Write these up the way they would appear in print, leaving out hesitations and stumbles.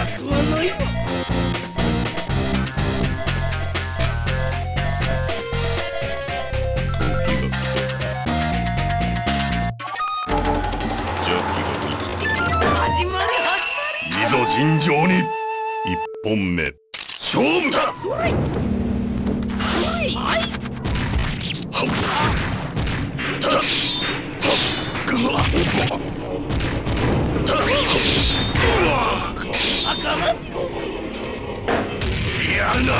いざ尋常に一本目勝負だ。やるな。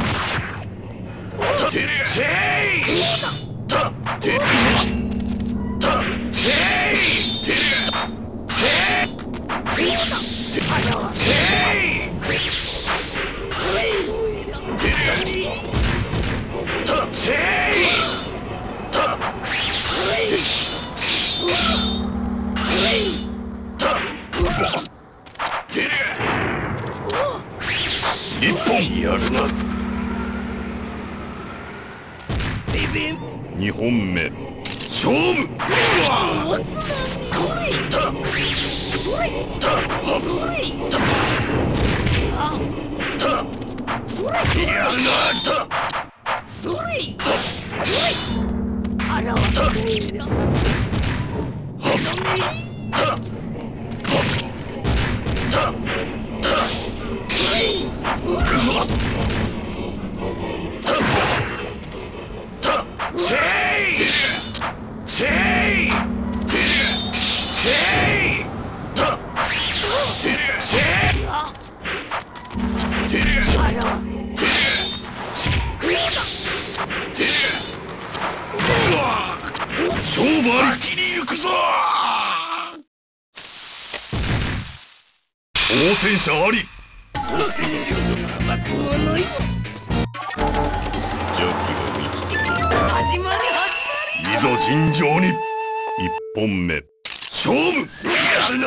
一本やるな。二本目勝負。やるな。勝負ありきに行くぞ。挑戦者あり。いざ尋常に一本目勝負。やるな。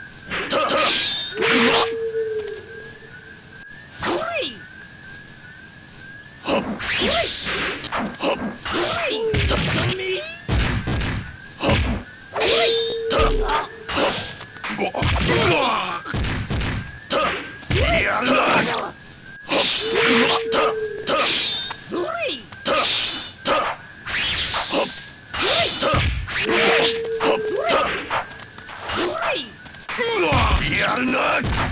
やるな。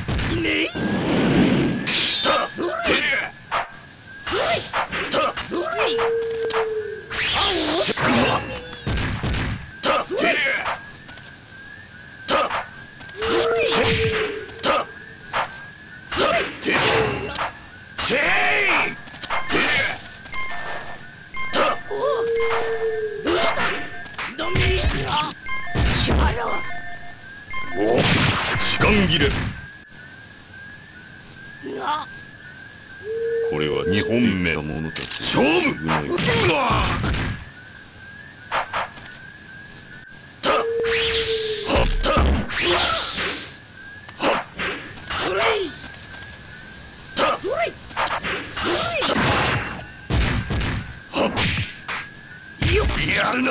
時間切れ。これは二本目勝負。やるな。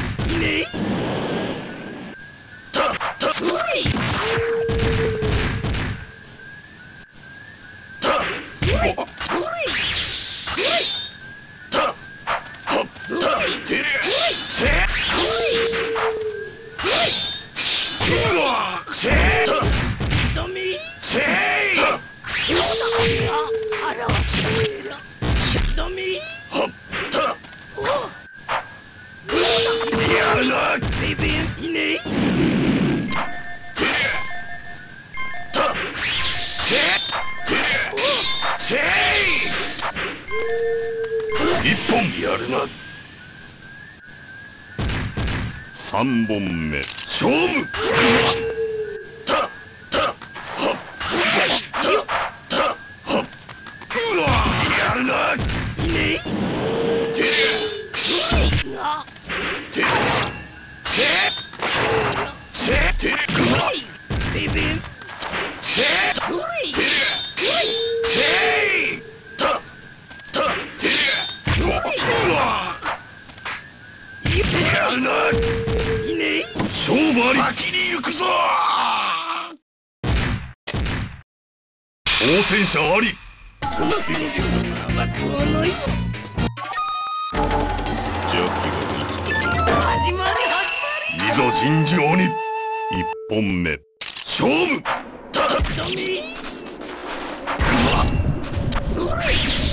一本やるな。三本目勝負。やるな。勝負あり。先に行くぞ。 挑戦者あり。 この戦場甘くはない。 邪気が生きた。 始まり。 いざ尋常に。一本目勝負。 ダメ。それ。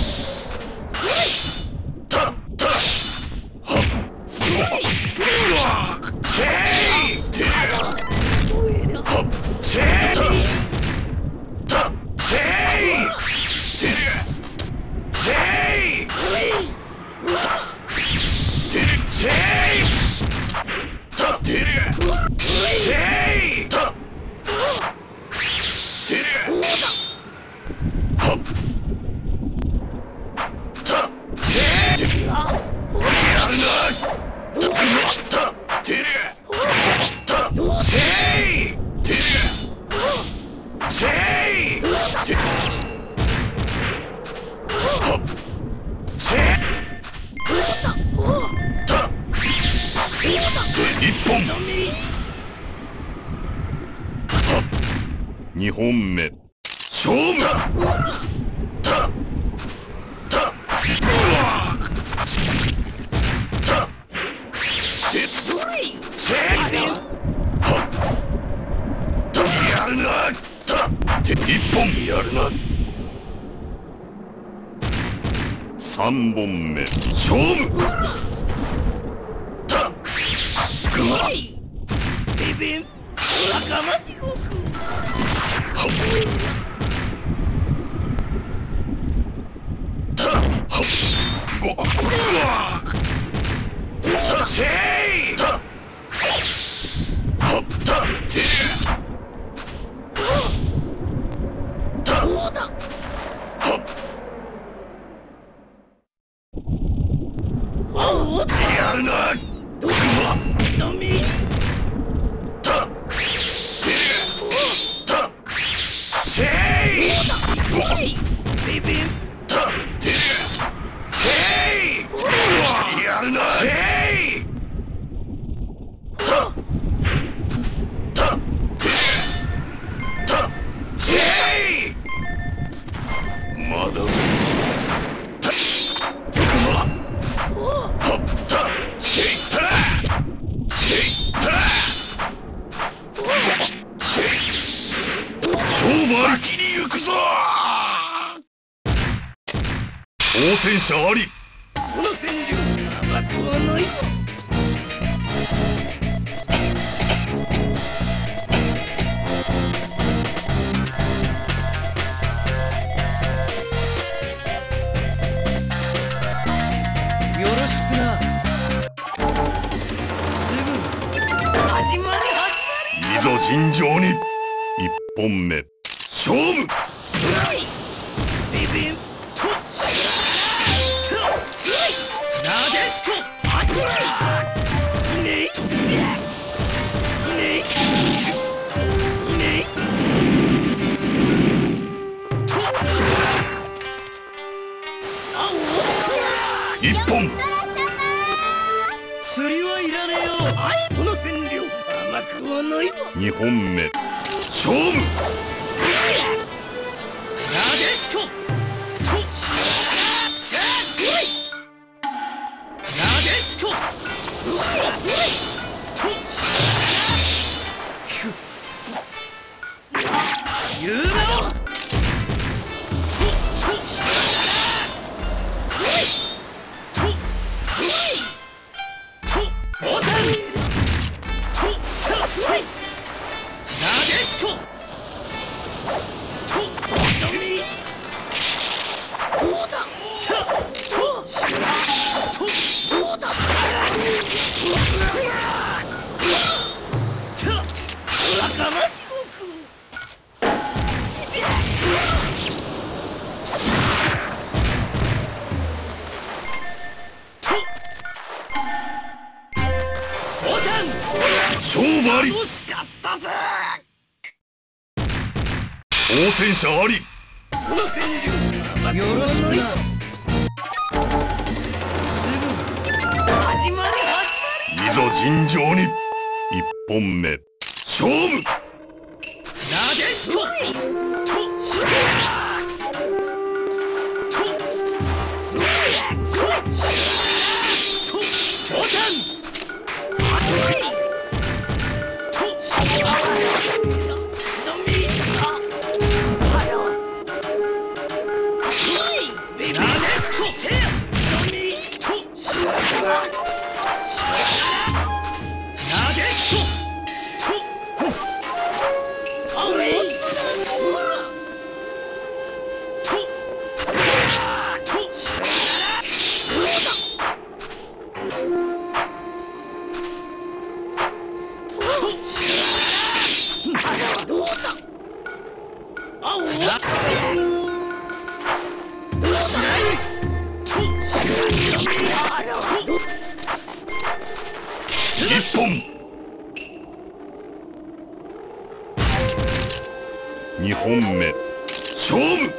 2本目勝負。やるな。1本やるな。3本目勝負。 ベベン仲間地獄。 やるな。 ベベンやるな。まだ先に行くぞ。挑戦者あり。 この戦場甘くはない。よろしくな。すぐ始まり。 いざ尋常に。1本目勝負。 ベベンとなでしこ。 1本釣りはいらねえよ。はい、この占領甘くはないわ。 2本目勝負。 なでしこ。なでしこ。言うなよ。 勝負あり。 惜しかったぜ。 挑戦者あり。 この戦場よろしくな。すぐ始まり。 いざ尋常に。1本目勝負。 なでしこ。 一本二本目勝負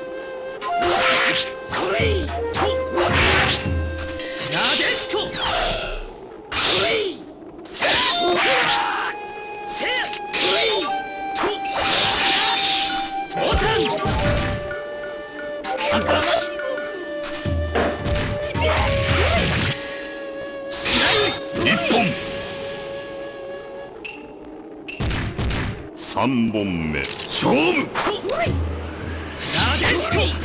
なでしこ一本三本目勝負なでしこ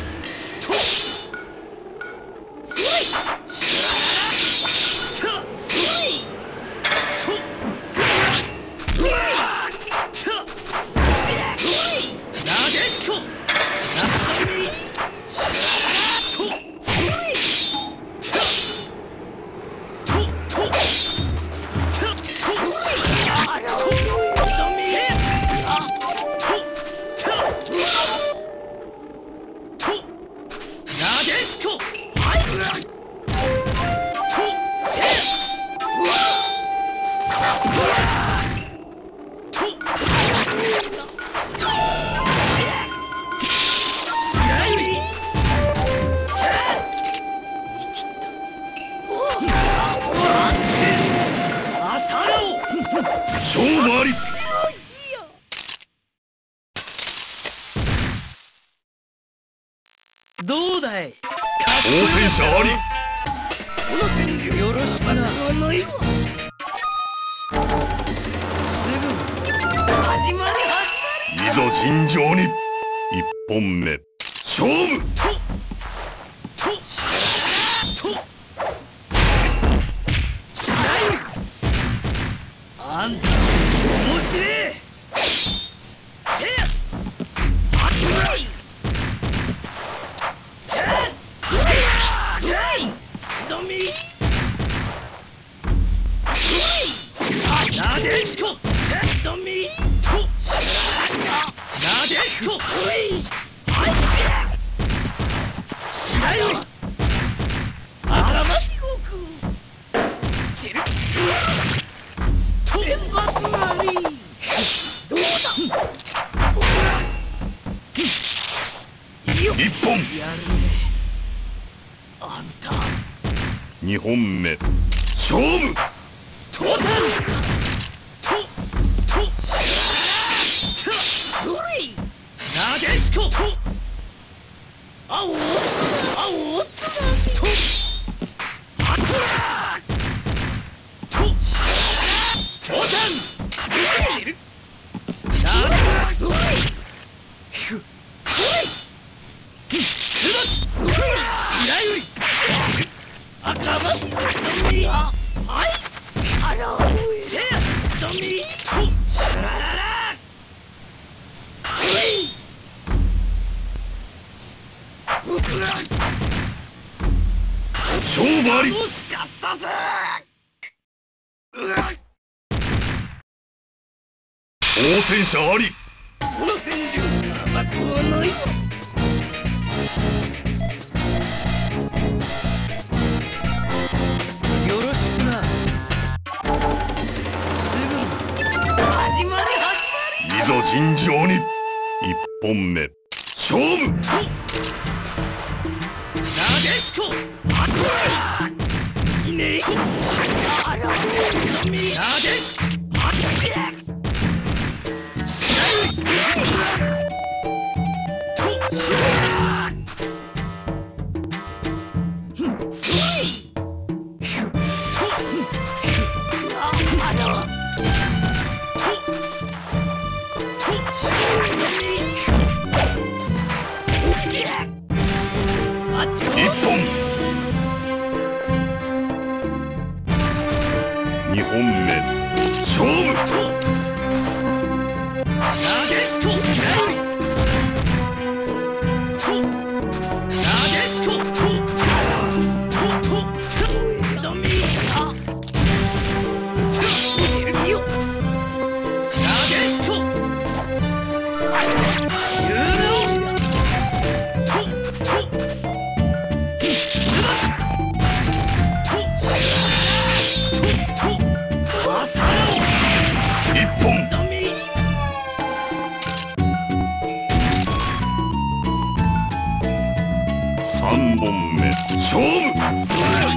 勝負ありどうだい挑戦者ありこの戦力よろしくなすぐ始まりいざ尋常に一本目勝負あんた面白えせやあっいドミなでしこドミなでしこ頭地獄散る天罰なりどうだ一本やるねあんた二本目勝負トータルなでしこあおつなとあらとトータル散るならそれふっ白百合赤羽ドミはいあらせやドミとシャラララはい勝負あり惜しかったぜ挑戦者ありこの戦力甘くはないわよろしくなすぐ始まりいざ尋常に一本目勝負なでしこいねえあらなでしこ一本二本目勝負 3本目勝負。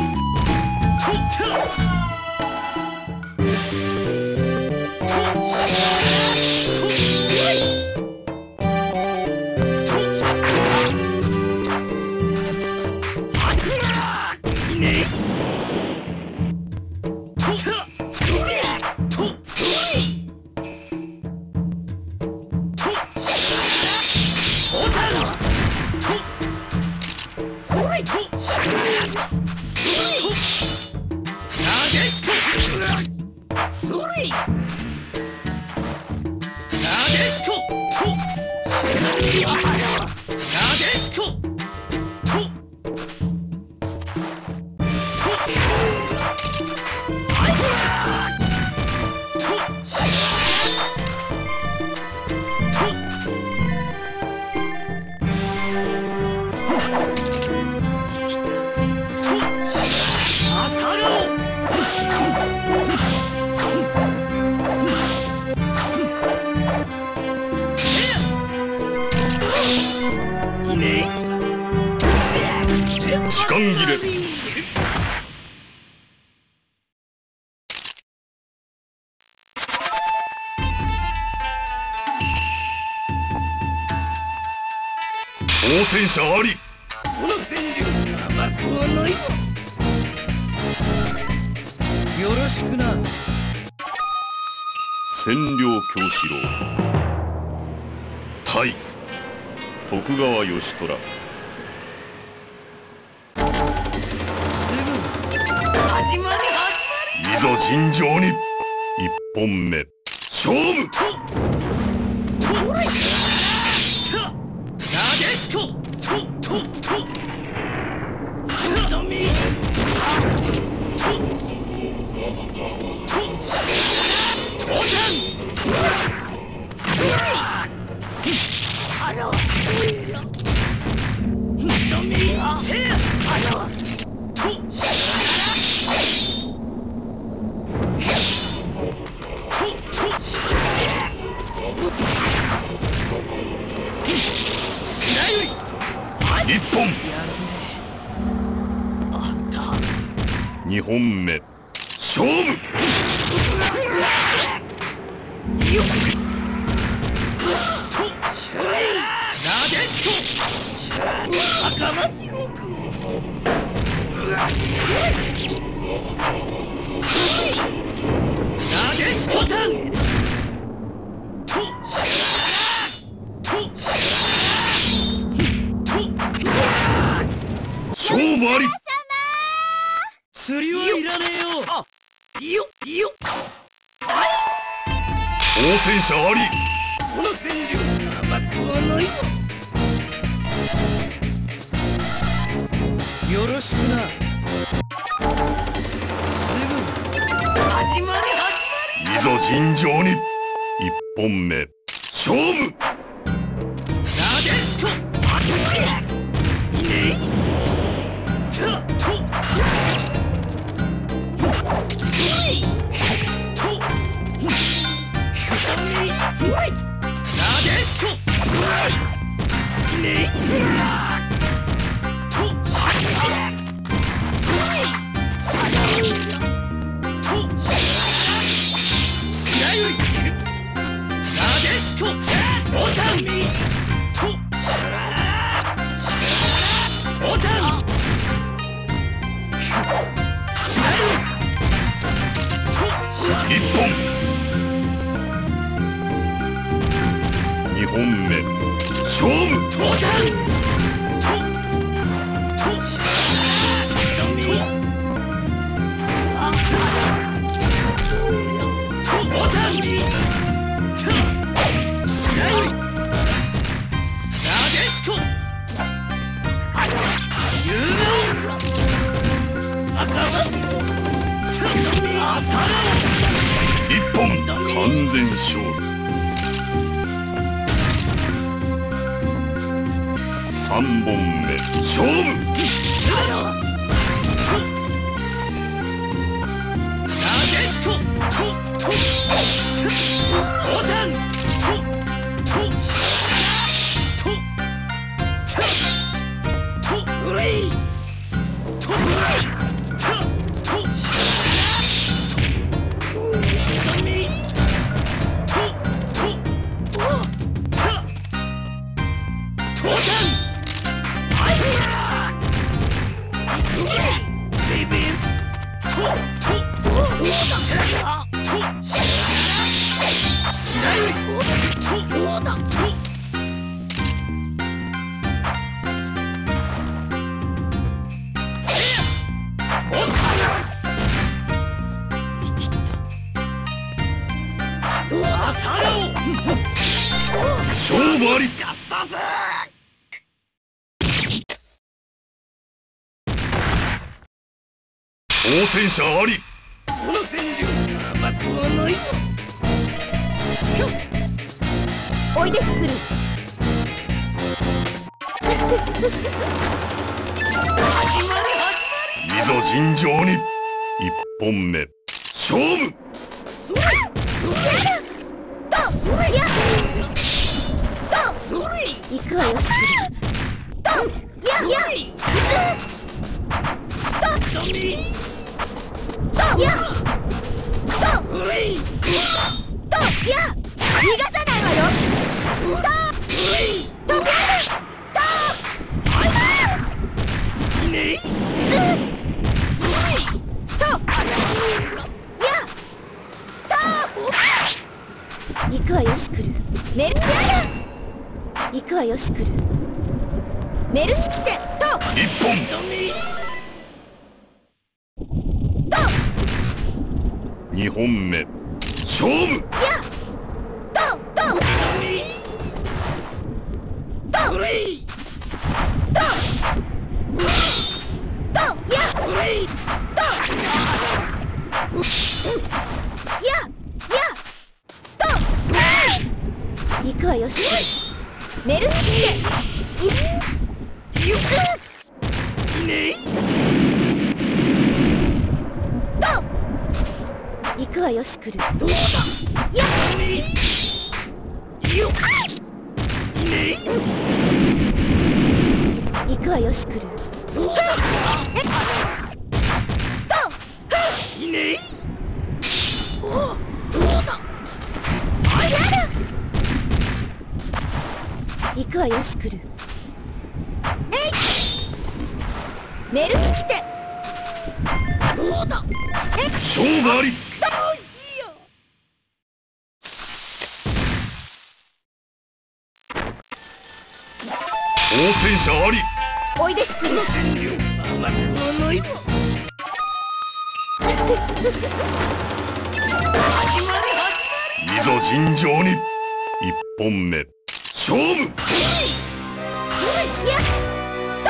時間切れ。挑戦者あり。 この戦力に甘くはないわ。よろしくな。 千両京四郎対徳川義虎。いざ尋常に。1本目勝負。1本。2本目勝負。勝負あり。 釣りはいらねえよ。 挑戦者あり。 この戦力に甘くはないわ。よろしくな。すぐ始まり。 いざ尋常に。1本目勝負。 なでしこ。いねえ。1本。2本目勝負。1本完全勝利。3本目勝負。4 負あり。 かったぜ。 挑戦者あり。 この戦力甘くはないぞ。 おいでスクル。 いざ尋常に。一本目勝負。 それとやとそれ行くわよスクル。とやダメとやそれとや逃がさないわよ。と飛びあるいねえ行くわよシクル。メルやだ行くわよシクル。メルス来てと一本。 ダメと二本目勝負。 やとダメとそれとやそれとやと行くわよシクル。メルス来てよっいねえと行くわよシクル。 どうだやダメよっいねえ行くわよシクル。 どうだいねえおうどうだ行くわよシクル。メルス来てどうだ勝負あり。 どうしよ挑戦者あり。 おいでシクル。 う戦力甘くはないぞ。 いざ尋常に。一本目勝負。 やと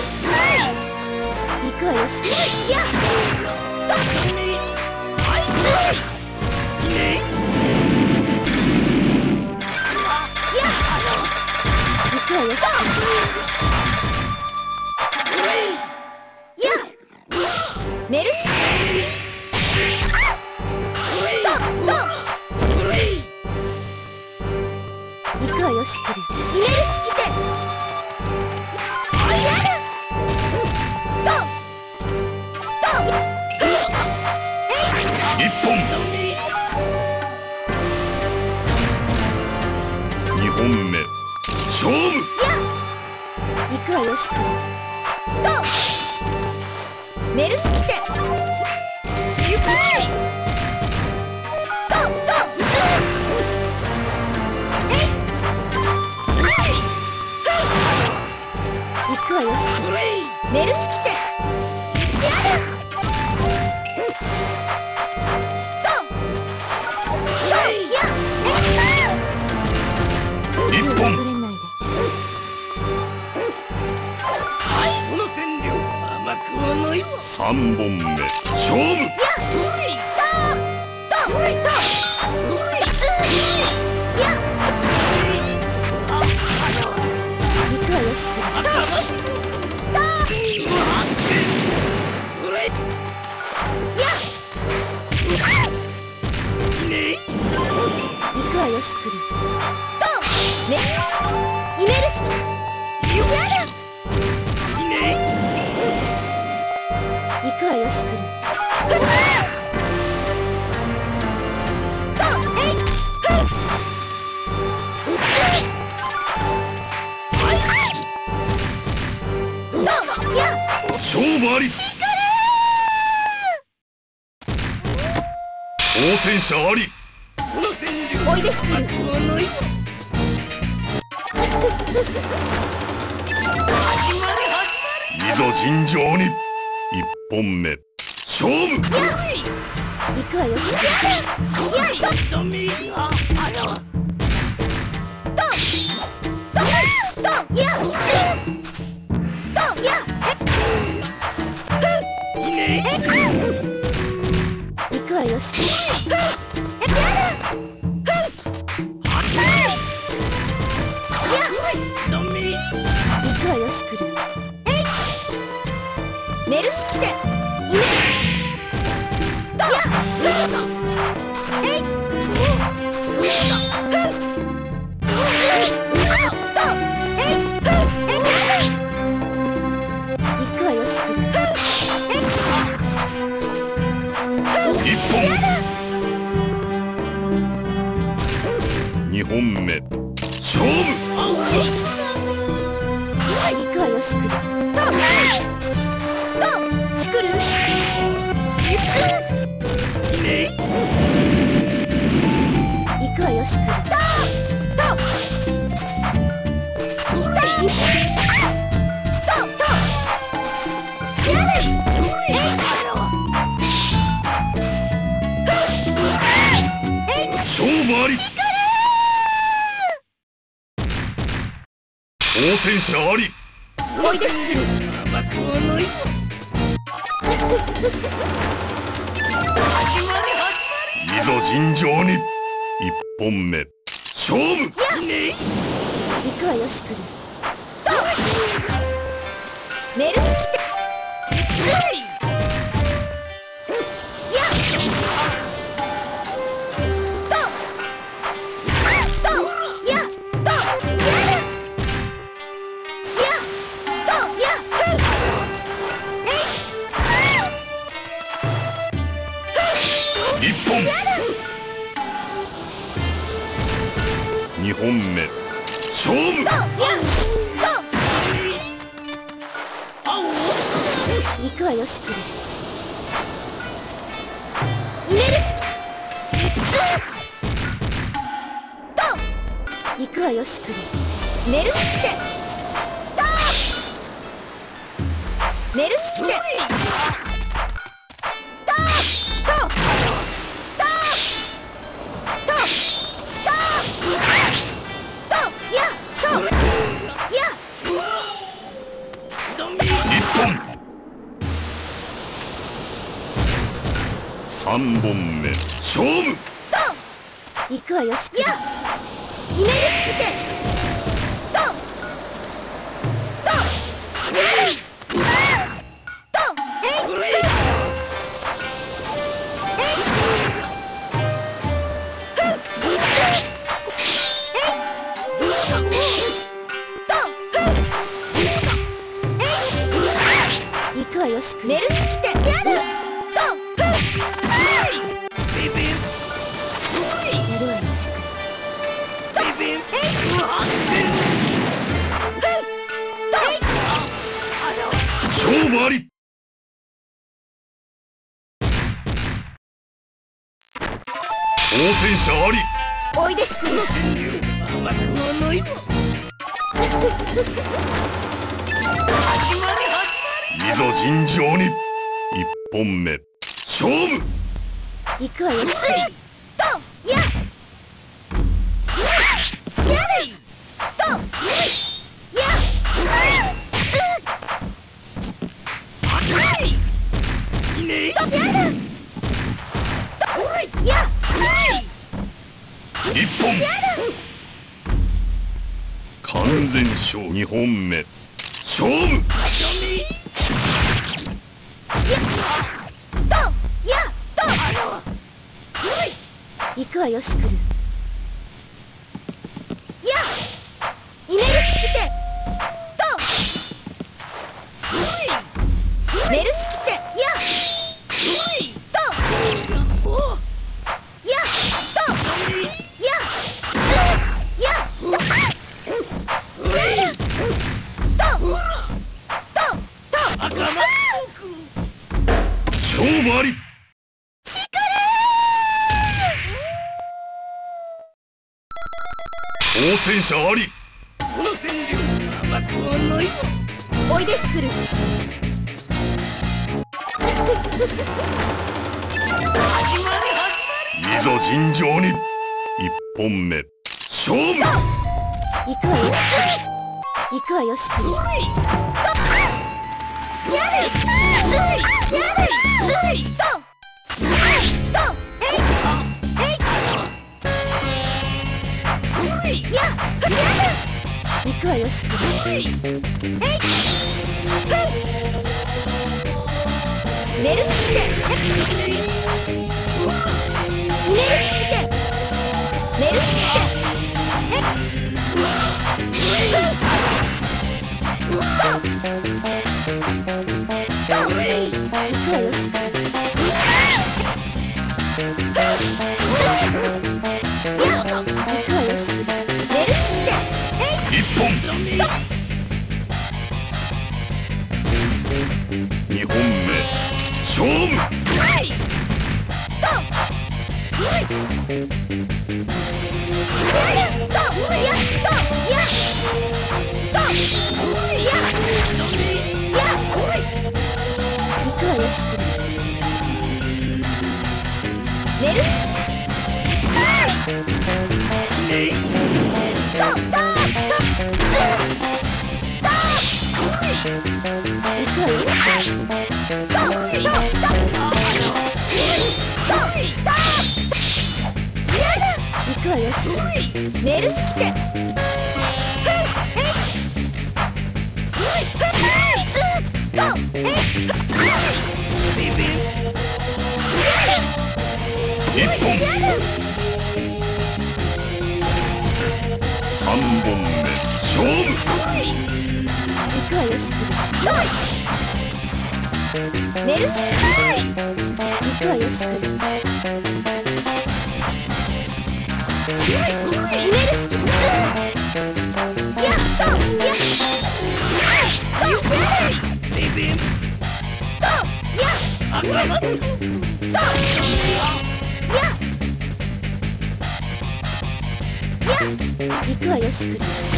行くわよシクル。やと行くわよシクル。やメルス行くわよシクル。メルス来てやると一本。二本目勝負。 行くわよシクル。とメルス来て行くわよシクル。メルス来てやる一本。 忘れないで。 この戦力甘くはないぞ。 三本目勝負。 行くわよシクル。行くわよシクル。イメルス来てやる行くわよシクル。 勝負あり。挑戦者あり。 この戦力おいでシクル。 甘くはないぞ。 いざ尋常に。一本目勝負。 行くわよシクル。 ダメあらくる。えいメルシキテイメとやえい行くわよしくる。 一本二本目勝負。 行くわよしくる。としくる。行くわよしくる。と勝負あり。挑戦者あり。 おいでしくる。 いざ尋常に一本目勝負。 行くわよしくる。メルシキテ一本二本目勝負。 行くわよしくる。メルシキ行くわよしくる。メルシキテメルシキテ一本三本目勝負。 行くわよしくる。メルシキテ行くわよしくる。メルシキテやるやるわよしくる。 勝負あり。挑戦者あり。 おいでしくる。 いざ尋常に一本目勝負。 行くわよしくる。 一本完全勝二本目勝負。 行くわよしくる。イメルシキテメルシキテ勝負あり。挑戦者あり。 おいでしくる。 いざ尋常に一本目勝負。 行くわよしくる。行くわよしくる。 行くわよしくる。えいメルスキテメルスキテメルスキテ 2本目勝負。 メルスキメルスキテ 1本3本目勝負。 行くわよしくメルスキテ行くわよしくメルスキテやっとやっ行くわよしく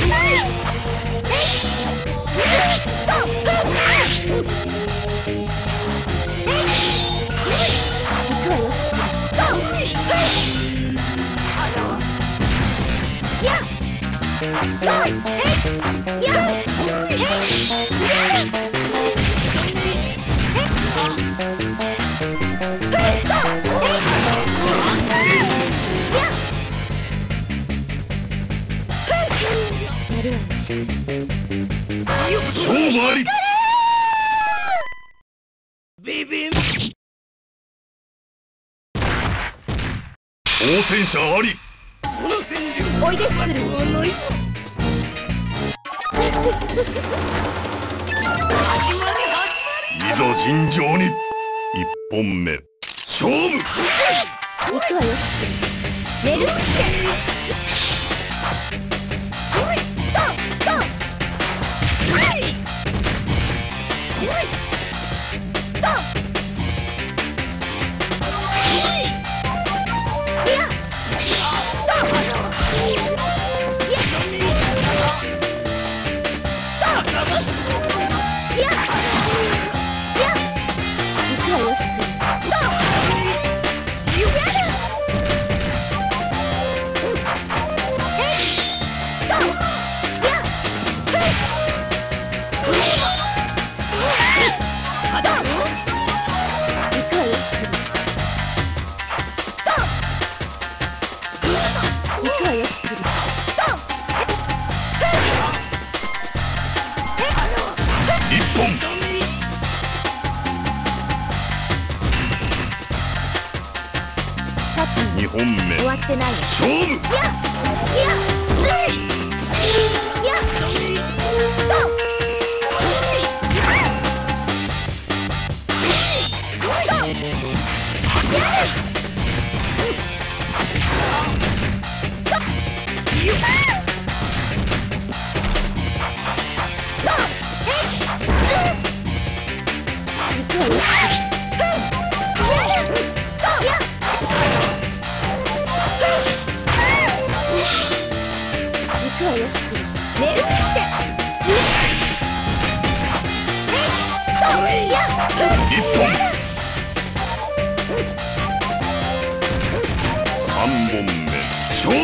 勝負あり。挑戦者あり。 おいでスクルいざ尋常に1本目勝負。 行くわよしくメルスキテ 2本目終わってないよ勝負。 メルスキテ 1本3本目勝負。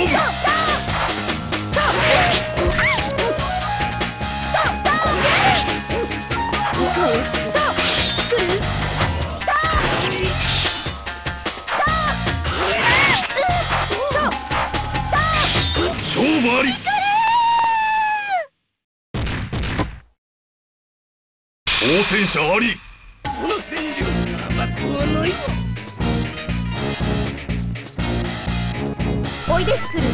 勝負あり。 挑戦者あり。 この戦力甘くはないわ。 おいでスクル。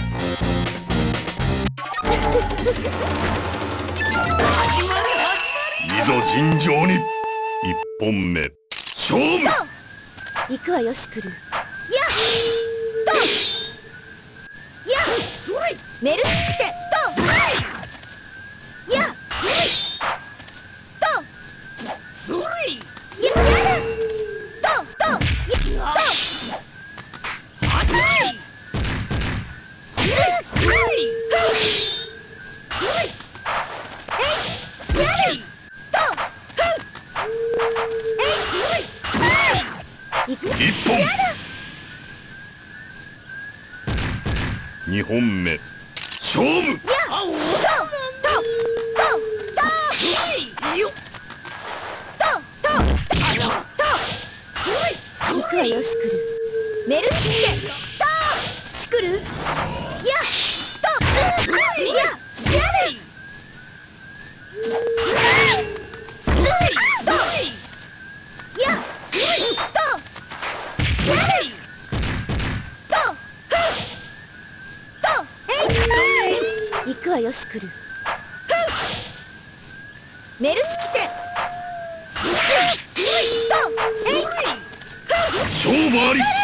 いざ尋常に。一本目勝負。 行くわよシクル。やっとやっそれメルシキテとやっそれやだ一本。二本目勝負。 行くわよシクル。メルシキテシクルやっとや行くわよシクル。メルシキテ勝負あり。